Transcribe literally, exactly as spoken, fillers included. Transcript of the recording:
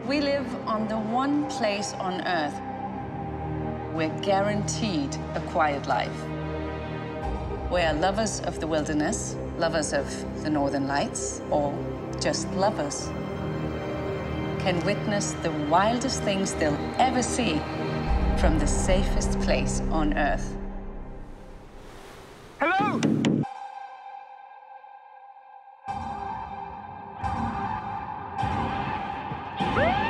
We live on the one place on Earth we're guaranteed a quiet life. We're lovers of the wilderness, lovers of the northern lights, or just lovers, can witness the wildest things they'll ever see from the safest place on Earth. Hello! Woo!